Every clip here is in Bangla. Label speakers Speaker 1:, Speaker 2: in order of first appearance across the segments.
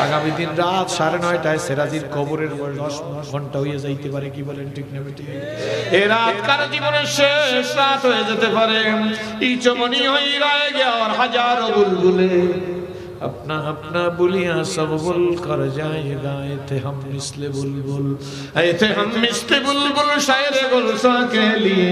Speaker 1: আগামী দিন রাত 9:30টায় সেরাজির কবরের 10 ঘন্টা হয়ে যাইতে পারে, কি বলেন ঠিক না বেঠিক? এই রাত কার জীবনের শেষ রাত হয়ে যেতে পারে। এই চমনি হই রয়ে গিয়া और हजारों बुलबुले अपना अपना बुलिया सब बुल कर जाएगा। थे हम मिसले बुलबुल, थे हम मिसले बुलबुल शायर गुलसा के लिए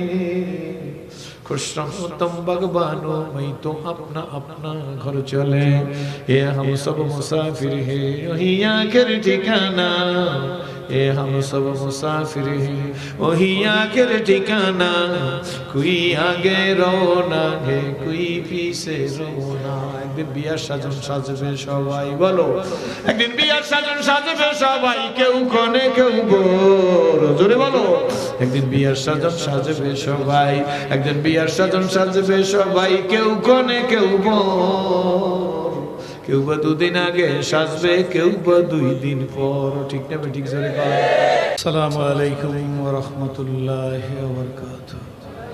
Speaker 1: खुशरमतम बागबानो मैं तो अपना अपना घर चले। ये हम सब मुसाफिर हैं वही आखिर ठिकाना, ये हम सब मुसाफिर हैं वही आखिर ठिकाना। कोई आगे रोना है कोई पीछे रोना। একদিন বিয়ার সাজন সাজবে সবাই, বলো একদিন বিয়ার সাজন সাজবে সবাই, কেউ কোণে কেউ বোর, জোরে বলো একদিন বিয়ার সাজন সাজবে সবাই, একদিন বিয়ার সাজন সাজবে সবাই, কেউ কোণে কেউ বোর। কেউ বা 2 দিন আগে সাজবে, কেউ বা 2 দিন পর, ঠিক না ঠিক? জোরে বলো। আসসালামু আলাইকুম ওয়া রাহমাতুল্লাহি ওয়া বারাকাতুহু।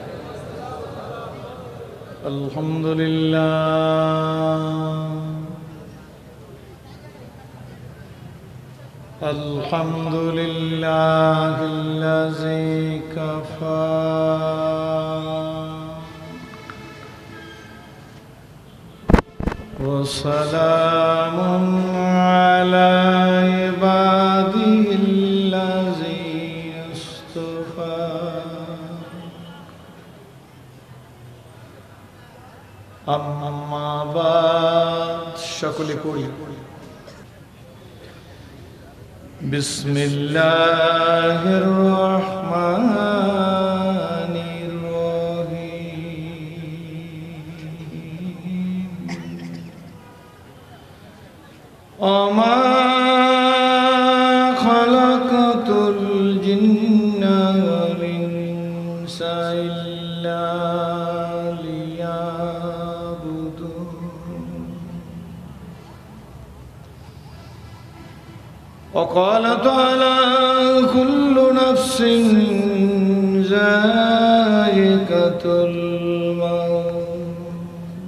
Speaker 1: আলহামদুলিল্লাহিল্লাযী কাফা ওয়া সালামুন আলা ইবাদিহিল্লাযী ইসতাফা। আম্মা বাদ, সকলে পড়ি। বিসমিল্লাহির রহমানির রহিম। ওমা খালাকাতুল জিন্না ওয়াল ইনসা ইল্লা وقال تعالى كل نفس ذائقة الموت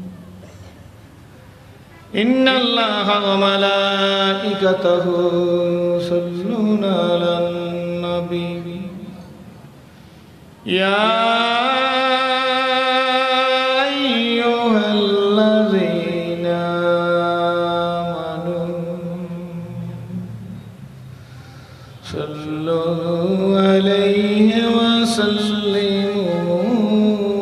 Speaker 1: إن الله وملائكته يصلون على النبي يا أيها الذين صلوا عليه وسلموا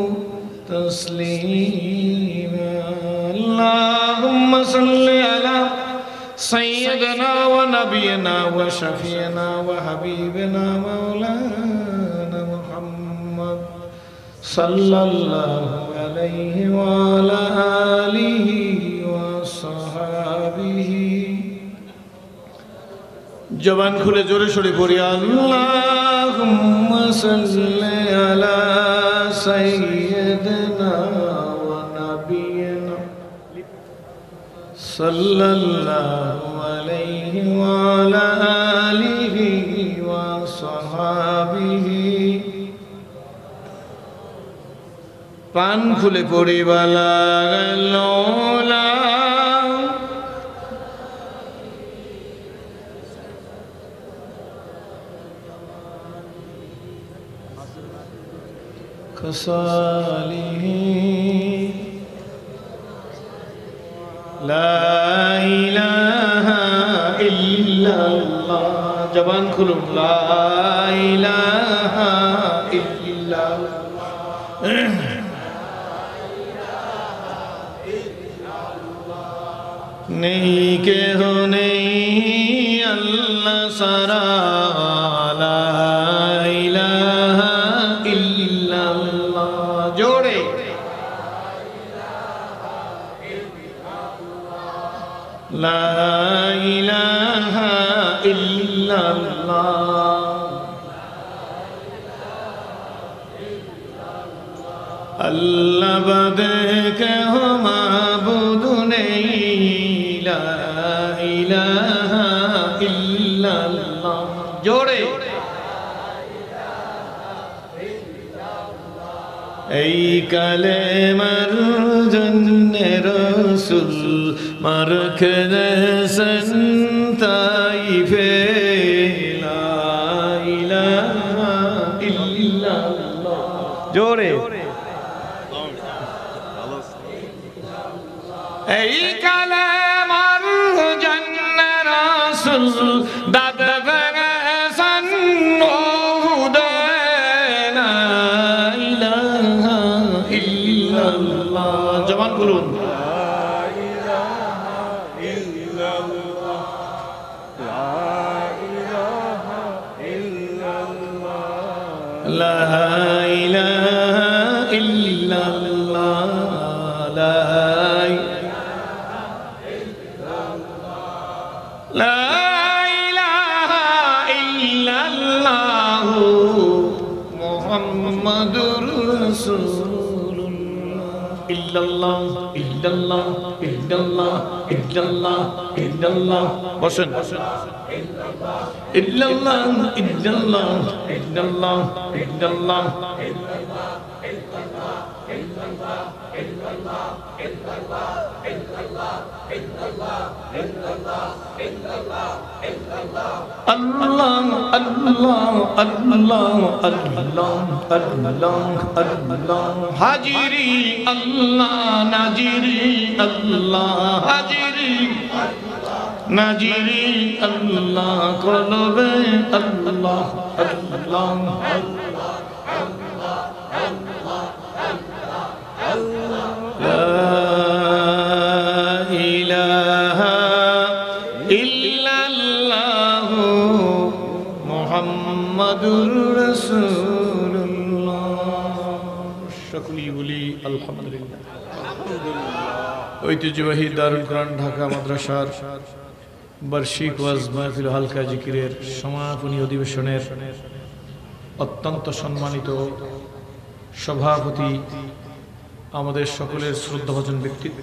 Speaker 1: تسليما اللهم صل على سيدنا ونبينا وشفينا وحبيبنا مولانا محمد صلى الله عليه وعلى آله وصحبه। জবান খুলে জোরে সোরে পড়ি আল্লাহুম্মা সাল্লি আলা সাইয়্যিদিনা ওয়া নাবিয়িনা সাল্লাল্লাহু আলাইহি ওয়া আলা আলিহি ওয়া সাহবিহি। পান খুলে পড়ি বালাগাল্লাহ خصاله لا إله إلا الله। জবান খুলুন লা ইলাহা ইল্লাল্লাহ। নেই কেহ নেই আল্লাহ সারা, লা ইলাহা ইল্লাল্লাহ। জোরে লা ইলাহা ইল্লাল্লাহ। আল্লাহ বাদে কেহ মাবুদ নেই, লা ইলাহা ইল্লাল্লাহ। জোরে এই কালেমার জন্যে রাসূল مركز طائف لا إله إلا الله جوري এই কালেমার জান্না রাসূল দাদ ফেরেশান ওহুদে লা ইলাহা ইল্লাল্লাহ জবান বলুন লা ইলাহা ইল্লাল্লাহ লা ইলাহা ইল্লাল্লাহ লা ইলাহা ইল্লাল্লাহ লা لا إله إلا الله محمد رسول الله إلا الله إلا الله إلا الله إلا الله إلا الله بسن إلا الله إلا الله إلا الله إلا الله Allah Allah Allah Allah Allah Allah Hajiri Allah Najiri Allah Hajiri Najiri Allah Qalbe Allah Allah মুহাম্মাদুর রাসূলুল্লাহ সকলেই বলি আলহামদুলিল্লাহ। ঐতিহ্যবাহী দারুল কোরআন ঢাকা মাদ্রাসার বার্ষিক ওয়াজ মাহফিল হালকা জিকিরের সমাপনী অধিবেশনের অত্যন্ত সম্মানিত সভাপতি, আমাদের সকলের শ্রদ্ধাভাজন ব্যক্তিত্ব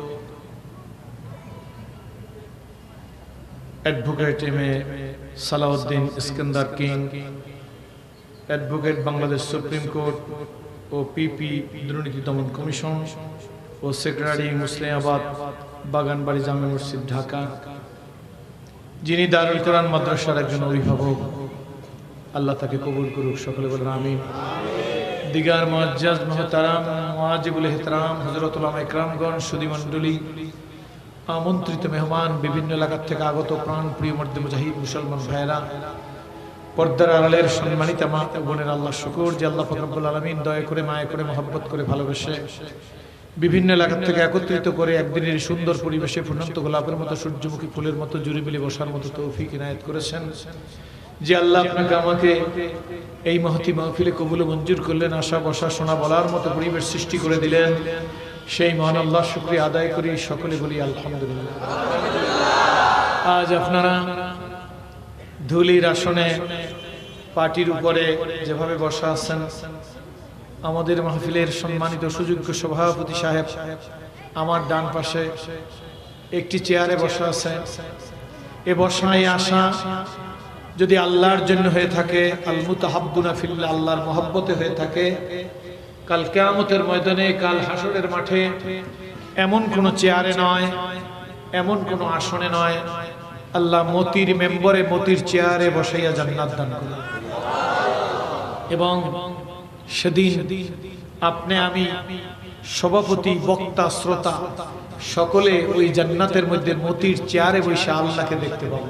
Speaker 1: advocate M A Salauddin Iskandar king, advocate Bangladesh supreme court ও পিপি দুর্নীতি দমন কমিশন ও সেক্রেটারি মুসলিমাবাদ বাগানবাড়ি জামে মসজিদ ঢাকা, যিনি দারুল কোরআন মাদ্রাসার একজন অভিভাবক, আল্লাহ তাকে কবুল করুক, সকলে বলেন আমিন। দিগার মুআজ্জাজ মুহতারাম ওয়াজিবুল ইহতিরাম হযরত উলামা ইকরামগণ, সুধী মণ্ডলী, আমন্ত্রিত মেহমান, বিভিন্ন এলাকা থেকে আগত প্রাণ প্রিয় মর্দে মুজাহিদ মুসলমান ভাইরা, পর্দার আড়ালের সম্মানিত মা ও বোনের, আল্লাহ শুকর যে আল্লাহ পাক রব্বুল আলামিন দয়া করে মায়া করে মহব্বত করে ভালোবেসে বিভিন্ন এলাকা থেকে একত্রিত করে একদিনের সুন্দর পরিবেশে ফুটন্ত গোলাপের মতো সূর্যমুখী ফুলের মতো জুড়ে মিলে বসার মতো তৌফিক ইনায়েত করেছেন। যে আল্লাহ আপনাকে আমাকে এই মহতি মাহফিলে কবুল মঞ্জুর করলেন, আশা বসা শোনা বলার মতো পরিবেশ সৃষ্টি করে দিলেন, সেই মহান আল্লাহ শুকরিয়া আদায় করি, সকলে বলি আলহামদুলিল্লাহ। আজ আপনারা ধুলির আসনে পাটির উপরে যেভাবে বসা আছেন, আমাদের মাহফিলের সম্মানিত সুযোগ্য সভাপতি সাহেব আমার ডান পাশে একটি চেয়ারে বসা আছে। এ বসায় আসা যদি আল্লাহর জন্য হয়ে থাকে, আল মুতাহাব্বুনা ফিল্লাহ, আল্লাহর মহব্বতে হয়ে থাকে, কাল কিয়ামতের ময়দানে, কাল হাসরের মাঠে এমন কোন চেয়ারে নয়, এমন কোন আসনে নয়, আল্লাহ মতির মেম্বরে মতির চেয়ারে বসাইয়া জান্নাত দান করুন। এবং সেদিন আপনি আমি সভাপতি বক্তা শ্রোতা সকলে ওই জান্নাতের মধ্যে মতির চেয়ারে বসে আল্লাহকে দেখতে পাবো।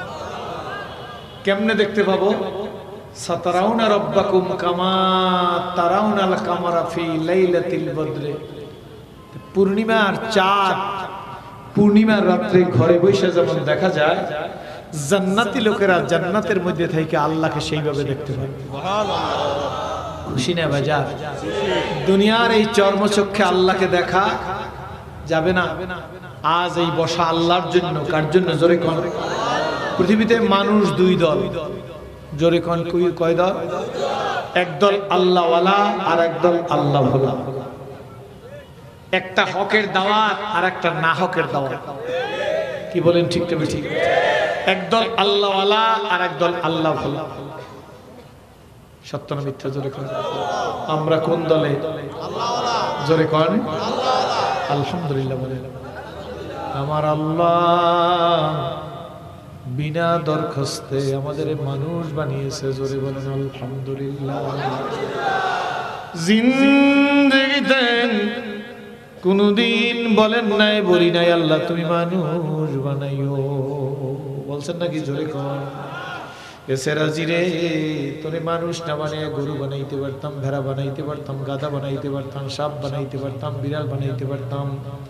Speaker 1: কেমনে দেখতে পাবো? সাতারাউনা রাব্বাকুম কামা তারাউনাল কামারা ফি লাইলাতিল বদরে, পূর্ণিমার চাঁদ পূর্ণিমার রাত্রে ঘরে বসে যেমন দেখা যায়, জান্নাতি লোকেরা জান্নাতের মধ্যে থেকে আল্লাহকে সেইভাবে দেখতে পাবে। খুশি না বাজা? দুনিয়ার এই চর্মচক্ষে আল্লাহকে দেখা যাবে না। আজ এই বসা আল্লাহর জন্য, কার জন্য? জোরে কোন? পৃথিবীতে মানুষ দুই দল, জোরে কোন কয় দল? একদল আল্লাহওয়ালা আর একদল আল্লাহ ভোলা। একটা হকের দাওয়াত আর একটা না হকের দাওয়াত। কি বলেন? ঠিক তবে ঠিক। একদল আল্লাহওয়ালা আর একদল আল্লাহ ভোলা। সত্য না মিথ্যা? জোরে কোন? আমরা কোন দলে? জোরে কোন? আলহামদুলিল্লাহ বলেন। আমার আল্লাহ বিনা দরখাস্তে আমাদের মানুষ বানিয়েছে, জোরে বলেন আলহামদুলিল্লাহ। জিন্দেগিতে কোনদিন বলেন নাই, বলি নাই আল্লাহ তুমি মানুষ বানাইও, বলছেন নাকি? জোরে কর। এসে রাজি রে, তোরে মানুষ না বানিয়ে গরু বানাইতে পারতাম, ভেড়া বানাইতে পারতাম, গাধা বানাইতে পারতাম, সাপ বানাইতে পারতাম, বিড়াল বানাইতে পারতাম,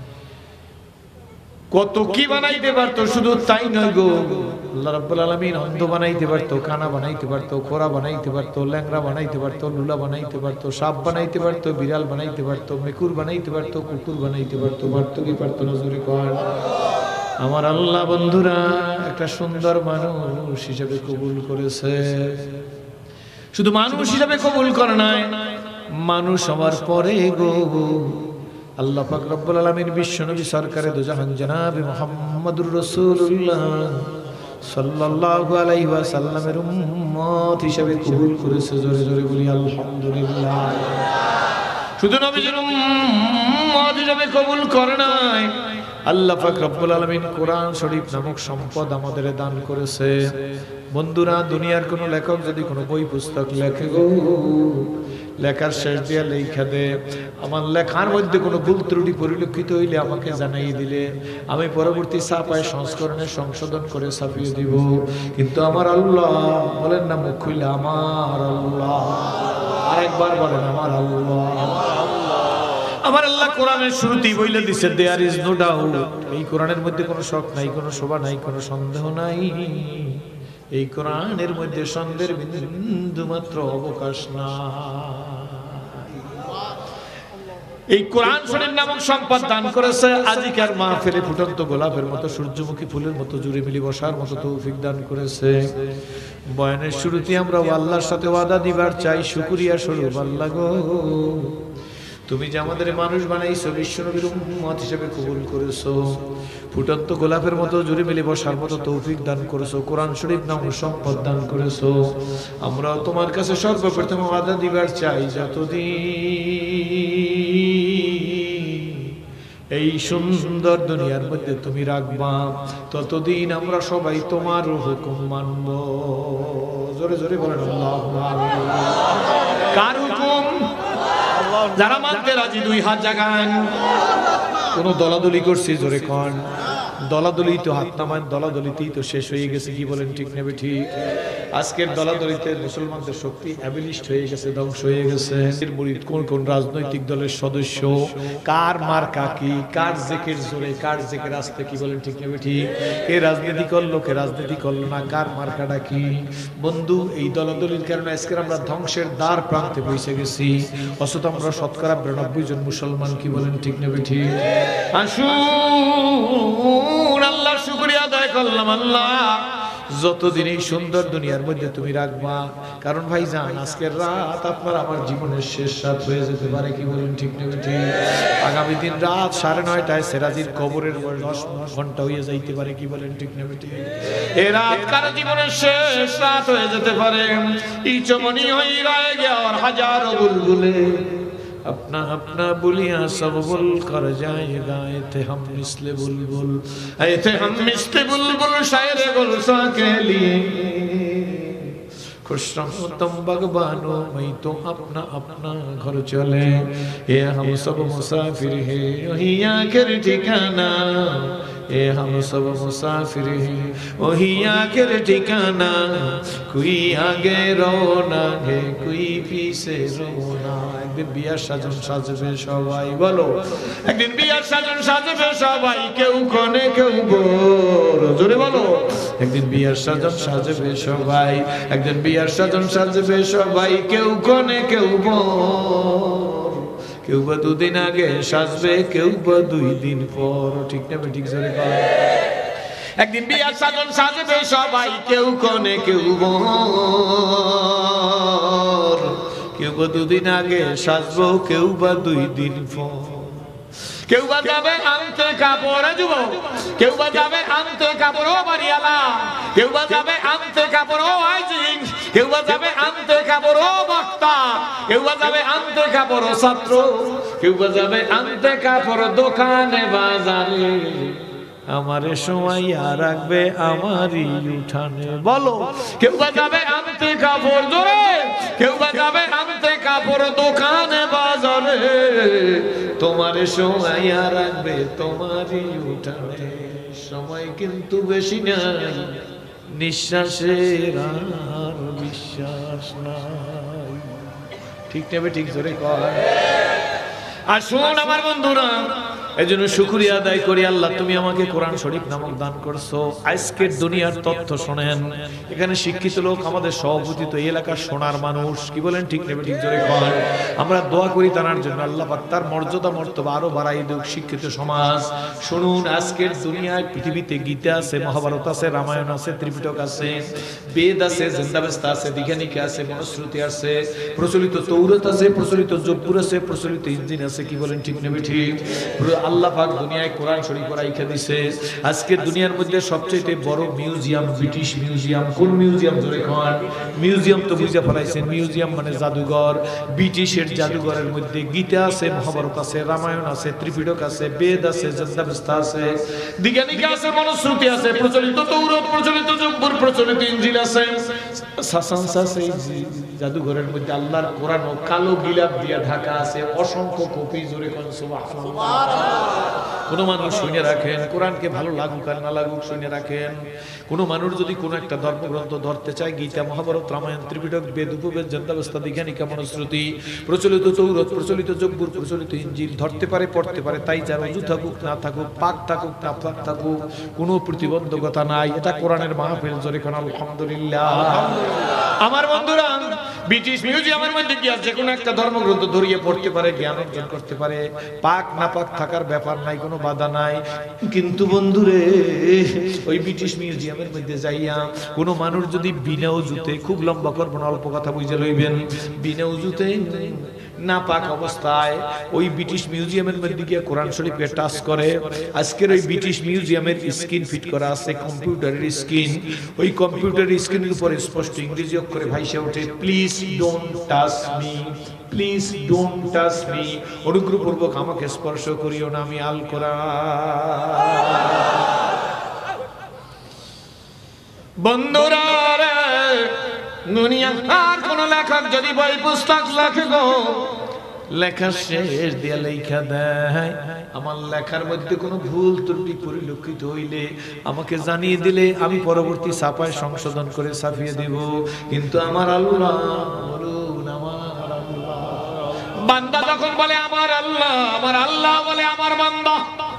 Speaker 1: কত কি বানাইতে পারতো। শুধু তাই নয় গো, আল্লাহ রাব্বুল আলামিন অন্ধ বানাইতে পারতো, কানা বানাইতে পারতো, খোরা বানাইতে পারতো, ল্যাংড়া বানাইতে পারতো, লুলা বানাইতে পারতো, সাপ বানাইতে পারতো, বিড়াল বানাইতে পারতো, মেকুর বানাইতে পারতো, কুকুর বানাইতে পারতো। পারতো কি পারতো না? জোরে কর। আমার আল্লাহ বন্ধুরা একটা সুন্দর মানুষ হিসেবে কবুল করেছে। শুধু মানুষ হিসেবে কবুল করে নাই, মানুষ হওয়ার পরে গো আল্লাহ পাক রব্বুল আলামিন বিশ্বনবী সরকারে দু জাহান জনাবে মুহাম্মদুর রাসূলুল্লাহ সাল্লাল্লাহু আলাইহি ওয়াসাল্লামের উম্মত হিসেবে কবুল করেছে। জোরে জোরে বলি আলহামদুলিল্লাহ। শুধু নবীর উম্মত হিসেবে কবুল করে নাই, আল্লাহ পাক রব্বুল আলামিন কোরআন শরীফ নামক সম্পদ আমাদের দান করেছে। বন্ধুরা, দুনিয়ার কোন লেখক যদি কোনো বই পুস্তক লেখে গো, লেখার শেষ দিয়ে লেখা দে, আমার লেখার মধ্যে কোনো ভুল ত্রুটি পরিলক্ষিত হইলে আমাকে জানাই দিলে আমি পরবর্তী ছাপায় সংস্করণে সংশোধন করে ছাপিয়ে দিব। কিন্তু আমার আল্লাহ বলেন না মুখ খুইলে, আমার আল্লাহ, আরেকবার বলেন আমার আল্লাহ। আমার আল্লাহ কোরআনের শুরুতেই বলে দিছে, দেয়ার ইজ নো ডাউট, এই কোরআনের মধ্যে কোনো শক নাই, কোনো শোভা নাই, কোনো সন্দেহ নাই। এই কোরআনের মধ্যে সন্দেহের বিন্দু মাত্র অবকাশ নাই। এই কোরআন শরীফ নামক সম্পদ দান করেছে আজিকার মাহফিলে ফুটন্ত গোলাপের মতো, সূর্যমুখী ফুলের মতো জুড়ে মিলি বসার মতো তৌফিক দান করেছে। বয়ানের শুরুতে আমরা আল্লাহর সাথে ওয়াদা দিবার চাই, শুকরিয়া স্বরূপ আল্লাহ গো তুমি যে আমাদের মানুষ বানাইছো, বিশ্বনবীর উম্মত হিসেবে কবুল করেছো, ফুটন্ত গোলাপের মতো জুড়ে মিলে বসার মতো তৌফিক দান করেছো, কোরআন শরীফ নামক সম্পদ দান করেছো। আমরা তোমার কাছে সর্বপ্রথম ওয়াদা দিবার চাই, যতদিন এই সুন্দর দুনিয়ার মধ্যে তুমি রাখবা, ততদিন আমরা সবাই তোমার হুকুম মানব। জোরে জোরে বলেন আল্লাহু আকবার। কার হুকুম? যারা মানতে রাজি দুই হাত জাগান। কোন দলাদলি করছি? জোরে কন। দলাদলি তো হাত নামান, দলাদলিতেই তো শেষ হয়ে গেছে, কি বলেন ঠিক নেবে? ঠিক। আজকের দলাদলিতে মুসলমানদের শক্তি অ্যাবিলিস্ট হয়ে গেছে, ধ্বংস হয়ে গেছে। মুরিদ কোন কোন রাজনৈতিক দলের সদস্য, কার মার্কা কি, কার জেকের জোরে, কার জেকের আসতে, কি বলেন ঠিক নেবে? ঠিক। কে রাজনীতি করলো, কে রাজনীতি করলো না, কার মার্কাটা কি। বন্ধু, এই দলাদলির কারণে আজকে আমরা ধ্বংসের দ্বার প্রান্তে পৌঁছে গেছি। অথচ আমরা শতকরা 92 জন মুসলমান, কি বলেন ঠিক নেবে? ঠিক। আসুন আল্লাহর শুকরিয়া আদায় করলাম। আল্লাহ যতদিন এই সুন্দর দুনিয়ার মধ্যে তুমি রাখবা, কারণ ভাই জান আজকের রাত আপনার আমার জীবনের শেষ রাত হয়ে যেতে পারে, কি বলেন ঠিক নেবে? ঠিক। আগামী দিন রাত 9:30টায় সেরাজির কবরের 10 ঘন্টা হয়ে যাইতে পারে, কি বলেন ঠিক নেবে? ঠিক। এ রাত কার জীবনের শেষ রাত হয়ে যেতে পারে। এই চমনি হয়ে রয়ে গিয়া और हजारों बुलबुले अपना अपना बुलिया सब बुल कर जाएगा। थे हम मिसले बुलबुल, थे हम मिसले बुलबुल शायर गुलसा के लिए। खुश रहो तुम बागबानो, मैं तो अपना अपना घर चले। ये हम सब मुसाफिर हैं, वही आखिर ठिकाना। ये हम सब मुसाफिर हैं, वही आखिर ठिकाना। कोई आगे रोना है, कोई पीछे रोना। একদিন বিয়ার সাজন সাজবে সবাই, বলো একদিন বিয়ার সাজন সাজবে সবাই, কেউ কোণে কেউ বোর। জোরে বলো একদিন বিয়ার সাজন সাজবে সবাই, একদিন বিয়ার সাজন সাজবে সবাই, কেউ কোণে কেউ বোর। কেউ বা 2 দিন আগে সাজবে, কেউ বা 2 দিন পর, ঠিক না? ঠিক। জোরে বলো একদিন বিয়ার সাজন সাজবে সবাই, কেউ কোণে কেউ বোর। কেউ বা 2 দিন আগে সাজবো, কেউ বা 2 দিন পর। কেউ বা যাবে আনতে কাপড় যুবক, কেউ বা যাবে আনতে কাপড় বাড়িয়ালা, কেউ বা যাবে আনতে কাপড় আইজিং, কেউ বা যাবে আনতে কাপড় বক্তা, কেউ বা যাবে আনতে কাপড় ছাত্র, কেউ বা যাবে আনতে কাপড় দোকানে বাজারে। আমারে শোয়াইয়া রাখবে আমারই উঠানে। বলো কেউ বা যাবে আনতে কাপড় ধরে, কেউ বা যাবে আনতে কাপড় দোকানে বাজারে, তোমারে শোয়াইয়া রাখবে তোমারই উঠানে। সময় কিন্তু বেশি নাই, নিঃশ্বাসের আর বিশ্বাস নাই। ঠিক নেবে ঠিক ধরে কয়। আসুন আমার বন্ধুরা, এজন্য শুকরিয়া আদায় করি, আল্লাহ তুমি আমাকে কোরআন শরীফ নামক দান করছো। আজকের দুনিয়ার তথ্য শোনেন, এখানে শিক্ষিত লোক আমাদের সভাপতি, তো এই এলাকার সোনার মানুষ, কি বলেন ঠিক নেবে ঠিক জোরে কয়। আমরা দোয়া করি তার জন্য, আল্লাহ পাক তার মর্যাদা মর্তবা আরো বাড়াই দেব। শিক্ষিত সমাজ শুনুন, আজকের দুনিয়ায় পৃথিবীতে গীতা আছে, মহাভারত আছে, রামায়ণ আছে, ত্রিপিটক আছে, বেদ আছে, জিন্দাবেস্তা আছে, দীঘানিকা আছে, মনুস্মৃতি আছে, প্রচলিত তৌরাত আছে, প্রচলিত জব্বুর আছে, প্রচলিত ইঞ্জিন আছে, কি বলেন ঠিক নেবে ঠিক। আল্লাহ পাক দুনিয়ায় কোরআন শরীফ রাইখা দিয়েছে। আজকে দুনিয়ার মধ্যে সবচেয়ে বড় মিউজিয়াম ব্রিটিশ মিউজিয়াম। কোন মিউজিয়াম জোরে খান? মিউজিয়াম তো বুঝে ফেলাইছেন, মিউজিয়াম মানে জাদুঘর। ব্রিটিশের জাদুঘরের মধ্যে গীতা আছে, মহাভারত আছে, রামায়ণ আছে, ত্রিপিটক আছে, বেদ আছে, জিন্দাবেস্তা আছে, দীঘানিকা আছে, মনুস্মৃতি আছে, প্রচলিত তৌরাত, প্রচলিত জব্বুর, প্রচলিত ইঞ্জিল আছে, সাসাংস আছে। জাদুঘরের মধ্যে আল্লাহর কোরআন ও কালো গিলাপ দিয়ে ঢাকা আছে, অসংখ্য কপি। জোরে কোন সুবহানাল্লাহ। কোন মানুষ শুনে রাখেন, কোরআনকে ভালো লাগুক আর না লাগুক শুনে রাখেন, কোন মানুষ যদি কোন একটা ধর্মগ্রন্থ ধরতে চায়, গীতা, মহাভারত, রামায়ণ, ত্রিপিটক, বেদ, উপবেদ, জিন্দাবেস্তা, দীঘানিকা, মনুস্মৃতি, প্রচলিত তৌরাত, প্রচলিত জব্বুর, প্রচলিত ইঞ্জিল ধরতে পারে, পড়তে পারে, তাই যার ওযু থাকুক না থাকুক, পাক থাকুক না পাক থাকুক, কোনো প্রতিবন্ধকতা নাই। এটা কোরআনের মাহফিল। জোরে কোন আলহামদুলিল্লাহ। আমার বন্ধুরা, ব্রিটিশ মিউজিয়ামের মধ্যে কি আছে? কোন একটা ধর্মগ্রন্থ ধরিয়ে পড়তে পারে, জ্ঞান অর্জন করতে পারে, পাক না পাক থাকার ব্যাপার নাই, কোনো বাধা নাই। কিন্তু বন্ধুরে, ওই ব্রিটিশ মিউজিয়ামের মধ্যে যাইয়া কোন মানুষ যদি বিনা ওযুতে, খুব লম্বা করব না, অল্প কথা বুঝে লইবেন, বিনা ওযুতে না পাক অবস্থায় ওই ব্রিটিশ মিউজিয়ামের মধ্যে গিয়ে কোরআন শরীফকে টাচ করে, আজকের ওই ব্রিটিশ মিউজিয়ামের স্ক্রিন ফিট করা আছে, কম্পিউটারের স্ক্রিন। ওই কম্পিউটারের স্ক্রিনের উপরে স্পষ্ট ইংরেজি অক্ষরে ভাইসা ওঠে, please don't touch me, please don't touch me, অনুগ্রহপূর্বক আমাকে স্পর্শ করিও না, আমি আল কোরআন। বন্ধুরা, দুনিয়ার আর কোন লেখক যদি বই পুস্তক লেখে গো, লেখা শেষ দিয়ে লেখা দেয়, আমার লেখার মধ্যে কোনো ভুল ত্রুটি পরিলক্ষিত হইলে আমাকে জানিয়ে দিলে আমি পরবর্তী ছাপায় সংশোধন করে ছাপিয়ে দেব। কিন্তু আমার আল্লাহ বলুন, আমার আল্লাহ, বান্দা যখন বলে আমার আল্লাহ, আমার আল্লাহ বলে আমার বান্দা।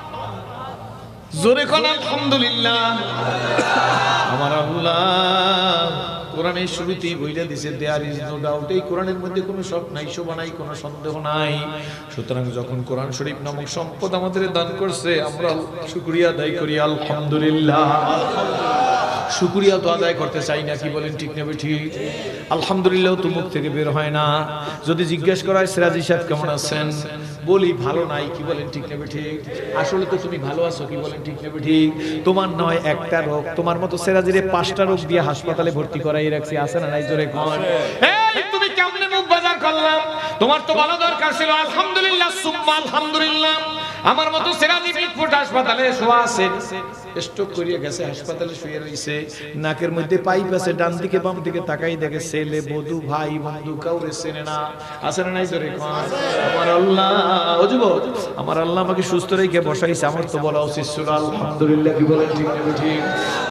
Speaker 1: জোরে কোন আলহামদুলিল্লাহ। আমার আল্লাহ কোরআনের শুরুতেই বইলা দিয়েছে, দেয়ার ইজ নো ডাউট। এই কোরআনের মধ্যে কোনো শক নাই, শোভা নাই, কোনো সন্দেহ নাই। সুতরাং যখন কোরআন শরীফ নামক সম্পদ আমাদের দান করছে, আমরা শুকরিয়া আদায় করি আলহামদুলিল্লাহ। শুকরিয়া তো আদায় করতে চাই না, কি বলেন ঠিক নেবে ঠিক? আলহামদুলিল্লাহ তো মুখ থেকে বের হয় না। যদি জিজ্ঞেস করা হয় সিরাজি সাহেব কেমন আছেন, বলি ভালো নাই, কি বলেন ঠিক নেবে ঠিক? আসলে তো তুমি ভালো আছো, কি বলেন ঠিক নেবে ঠিক? তোমার নয় একটা রোগ, তোমার মতো সিরাজিরে 5টা রোগ দিয়ে হাসপাতালে ভর্তি করাই রাখছি, আছে না নাই? জোরে কোন। এই তুমি কেমনে মুখ বাজার করলাম? তোমার তো ভালো দরকার ছিল। আলহামদুলিল্লাহ সুম্মা আলহামদুলিল্লাহ। আমার মতো সিরাজি মিটফুট হাসপাতালে শোয়া আছে, স্ট্রোক করিয়ে গেছে, হাসপাতালে শুয়ে রইছে, নাকের মধ্যে পাইপ আছে, ডান দিকে বাম দিকে তাকাই দেখে ছেলে বধূ ভাই বন্ধু কাউরে চেনে না, আছে না নাই? জোরে কোন। আমার আল্লাহ, ও যুবক, আমার আল্লাহ আমাকে সুস্থ রেখে বসাইছে, আমার তো বলা উচিত ছিল আলহামদুলিল্লাহ, কি বলেন ঠিক নেবে ঠিক?